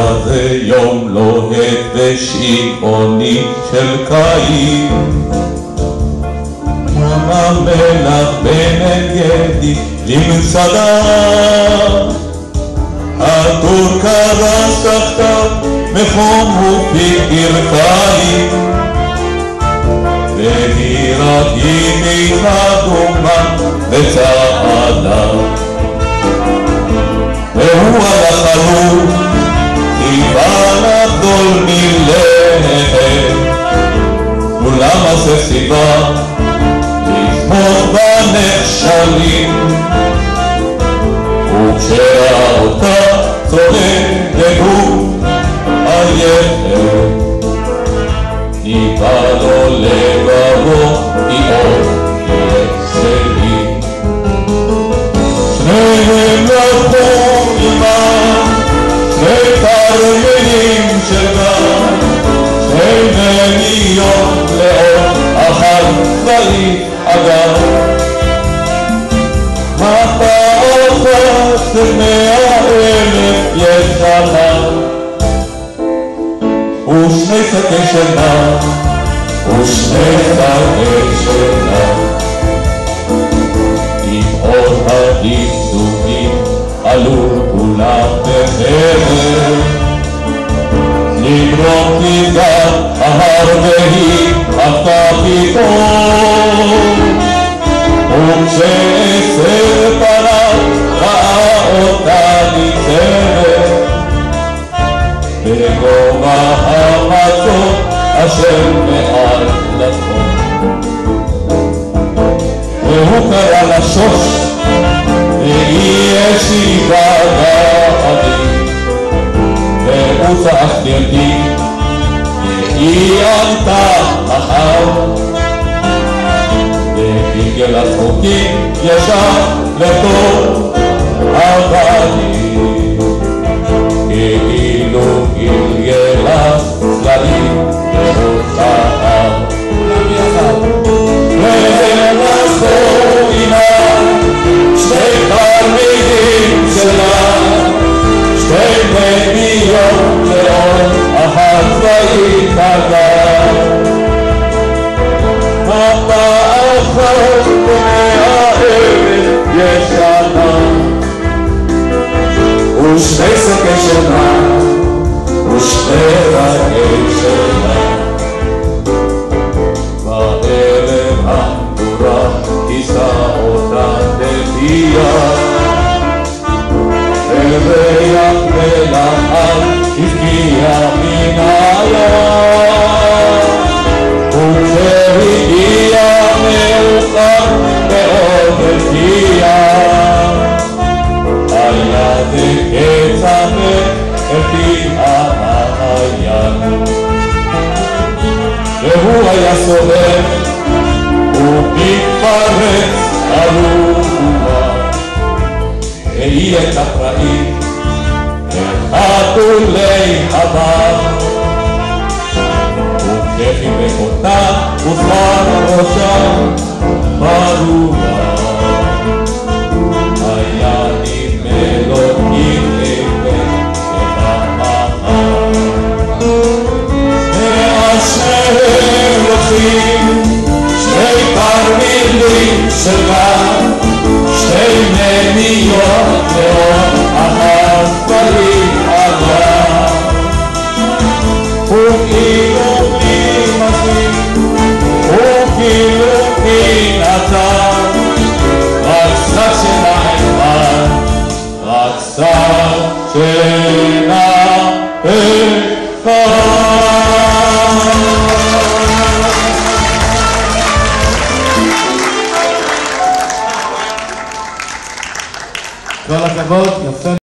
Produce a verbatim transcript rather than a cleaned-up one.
זה יום לוהט ושבעוני של קיץ, ים המלח בן גדי למסעדה, הטור קרס תחתיו מחום ובברכיים, והיא רק הניחה דומה וצעדה, והוא הלך עלוב חיבה לגדול מלך, ולמה זה סיבה לשמוח בנכשלים, וכשראה אותה צודק הוא עייף, ניבא לו לבבו היא עוד שלי. שניהם לקחו עמם שני תרמילים של גן, שני מניות לאור אחת צבאית אגב, הפעוחות מאה אלף ישנה, ושני שקי שינה, ושני שקי שינה, עם עוד הדקדוקים עלו כולם בחרב, למרום תיגר ההר והיא עפתה פתאום, וכשעשר פניו ראה אותה ניצבת בגובה המצות אשר מעל לחום, והוא קרא לשוש והיא השיבה גאווה, והוא צעק לידי והיא ענתה אחר, וגלגל החוקים ישר לתוך הבנים, כאילו גלגלה צללים להוצאה. והם לקחו עימם שני תלמידים שלה, שתי בניות לאור אחת צבאית אגב, הפעוחות מאה אלף ישנה, ושני שקי שינה, ושני שקי שינה. בערב המדורה כיסה אותה לפיה, וריח ולחל הבקיע מן הים, וכשהגיע מאוחר מאוד הגיע, היה זה כצמא אל פי המעיין, והוא היה סובב ומתפרץ ארורה, והיא הייתה פראית חתולי הבר, וכחיבק אותה וזמן ראשה ברורה, היה נדמה לו כחיבק את המחר. ואז שניהם לוקחים שני תרמילים של גן, שתי מניות לאור אחת צבאית אגב, וכאילו בלי מזיק וכאילו בלי נצר, רק שק שינה אחד, רק שק שינה אחד. כל הכבוד, יפה.